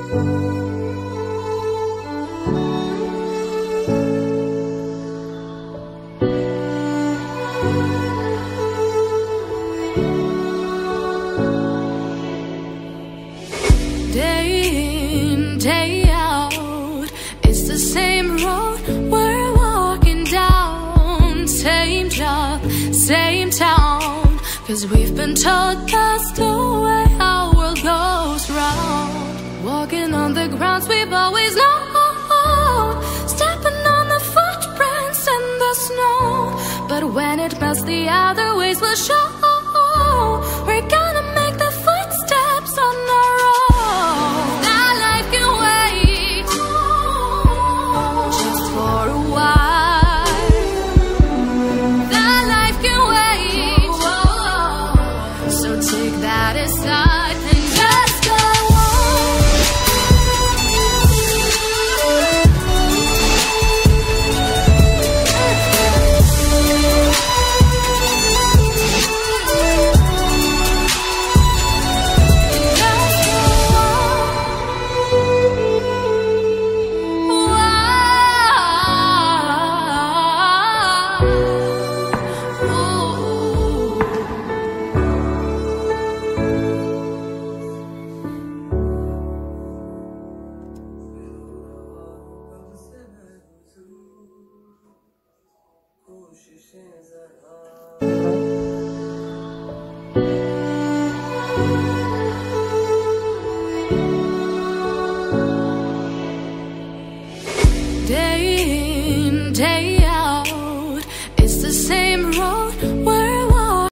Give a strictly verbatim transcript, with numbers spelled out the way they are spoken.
Day in, day out, it's the same road we're walking down. Same job, same town, 'cause we've been told that's the way our world goes round. Walking on the grounds we've always known, stepping on the footprints in the snow. But when it melts, the other ways will show. We're gonna